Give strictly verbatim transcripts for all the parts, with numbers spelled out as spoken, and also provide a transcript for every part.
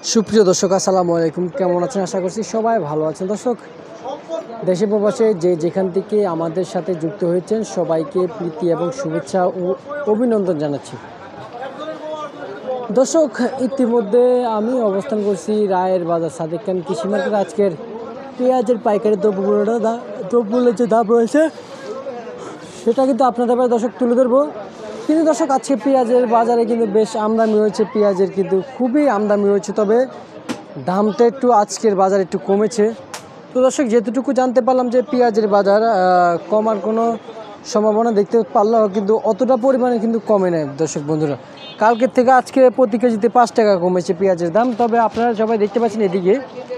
সুপ্রিয় দর্শক আসসালামু আলাইকুম, কেমন আছেন? আশা করছি সবাই ভালো আছেন। দর্শক, দেশে প্রবাসে যে যেখান থেকে আমাদের সাথে যুক্ত হয়েছেন সবাইকে প্রীতি এবং শুভেচ্ছা ও অভিনন্দন জানাচ্ছি। দর্শক, ইতিমধ্যে আমি অবস্থান করছি রায়ের বাজার সাদেক খান কৃষি মার্কেট। আজকের পেঁয়াজের পাইকারি দ্রব্যমূল্যের দা দ্রব্যমূল্যের যে দাম রয়েছে সেটা কিন্তু আপনাদের কাছে দর্শক তুলে ধরবো। কিন্তু দর্শক, আজকে পেঁয়াজের বাজারে কিন্তু বেশ আমদানি হয়েছে, পেঁয়াজের কিন্তু খুবই আমদানি হয়েছে, তবে দামটা একটু আজকের বাজারে একটু কমেছে। তো দর্শক, যেতটুকু জানতে পারলাম যে পেঁয়াজের বাজার কমার কোনো সম্ভাবনা দেখতে পারলেও কিন্তু অতটা পরিমাণে কিন্তু কমে নেয় দর্শক বন্ধুরা। কালকের থেকে আজকে প্রতি কেজিতে পাঁচ টাকা কমেছে পেঁয়াজের দাম। তবে আপনারা সবাই দেখতে পাচ্ছেন এদিকে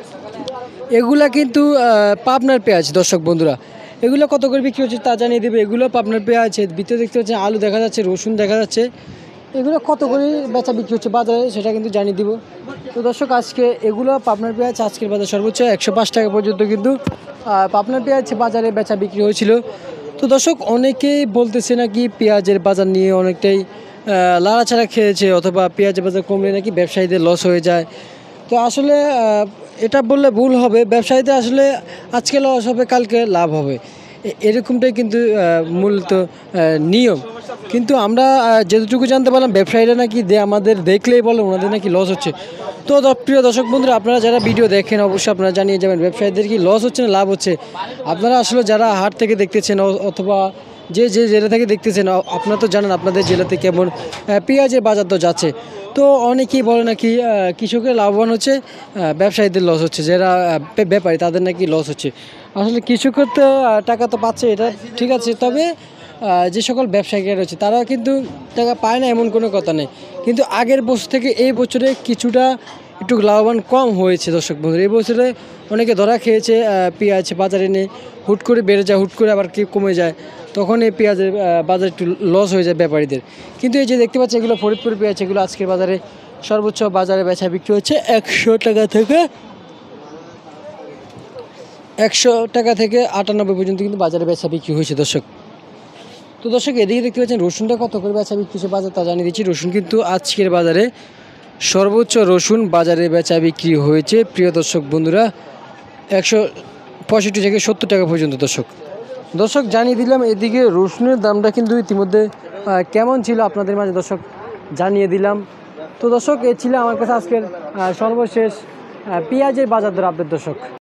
এগুলা কিন্তু পাবনার পেঁয়াজ দর্শক বন্ধুরা। এগুলো কত করে বিক্রি হচ্ছে তা জানিয়ে দেবে। এগুলো পাবনার পেঁয়াজ, ভিতরে দেখতে পাচ্ছেন আলু দেখা যাচ্ছে, রসুন দেখা যাচ্ছে। এগুলো কত করে বেচা বিক্রি হচ্ছে বাজারে সেটা কিন্তু জানিয়ে দিব। তো দর্শক, আজকে এগুলো পাবনার পেঁয়াজ আজকের বাজার সর্বোচ্চ একশো পাঁচ টাকা পর্যন্ত কিন্তু পাবনার পেঁয়াজ বাজারে বেচা বিক্রি হয়েছিল। তো দর্শক, অনেকেই বলতেছে নাকি পেঁয়াজের বাজার নিয়ে অনেকটাই লাড়াছাড়া খেয়েছে, অথবা পেঁয়াজের বাজার কমলে নাকি ব্যবসায়ীদের লস হয়ে যায়। তো আসলে এটা বললে ভুল হবে। ব্যবসায়ীদের আসলে আজকে লস হবে, কালকে লাভ হবে, এরকমটাই কিন্তু মূলত নিয়ম। কিন্তু আমরা যেটুকু জানতে পারলাম ব্যবসায়ীরা নাকি আমাদের দেখলেই বলে ওনাদের নাকি লস হচ্ছে। তো প্রিয় দর্শক বন্ধুরা, আপনারা যারা ভিডিও দেখেন অবশ্যই আপনারা জানিয়ে যাবেন ব্যবসায়ীদের কি লস হচ্ছে না লাভ হচ্ছে। আপনারা আসলে যারা হাট থেকে দেখতেছেন অথবা যে যে জেলা থেকে দেখতেছেন, আপনারা তো জানেন আপনাদের জেলাতে কেমন পেঁয়াজের বাজার তো যাচ্ছে। তো অনেকেই বলে নাকি কৃষকের লাভবান হচ্ছে, ব্যবসায়ীদের লস হচ্ছে, যারা ব্যাপারী তাদের নাকি লস হচ্ছে। আসলে কৃষকের তো টাকা তো পাচ্ছে, এটা ঠিক আছে, তবে যে সকল ব্যবসায়ীরা রয়েছে তারা কিন্তু টাকা পায় না এমন কোনো কথা নেই। কিন্তু আগের বছর থেকে এই বছরে কিছুটা একটু লাভবান কম হয়েছে দর্শক বন্ধুরা। এই বছরে অনেকে ধরা খেয়েছে পেঁয়াজ বাজারে এনে হুট করে বেড়ে যায়, হুট করে আবার কি কমে যায়, তখন এই পেঁয়াজের বাজার একটু লস হয়ে যায় ব্যাপারীদের। কিন্তু এই যে দেখতে পাচ্ছি এগুলো ফরিদপুর পেঁয়াজ, এগুলো আজকের বাজারে সর্বোচ্চ বাজারে বেচা বিক্রি হচ্ছে একশো টাকা থেকে একশো টাকা থেকে আটানব্বই পর্যন্ত কিন্তু বাজারে বেচা বিক্রি হয়েছে দর্শক। তো দর্শক, এদিকে দেখতে পাচ্ছেন রসুনটা কত করে বেচা বিক্রি হচ্ছে বাজার তা জানিয়ে দিচ্ছি। রসুন কিন্তু আজকের বাজারে সর্বোচ্চ রসুন বাজারে বেচা বিক্রি হয়েছে প্রিয় দর্শক বন্ধুরা একশো পঁয়ষট্টি থেকে সত্তর টাকা পর্যন্ত দর্শক। দর্শক, জানিয়ে দিলাম এদিকে রসুনের দামটা কিন্তু ইতিমধ্যে কেমন ছিল আপনাদের মাঝে দর্শক জানিয়ে দিলাম। তো দর্শক, এ ছিল আমার কাছে আজকের সর্বশেষ পেঁয়াজের বাজার দর আপডেট দর্শক।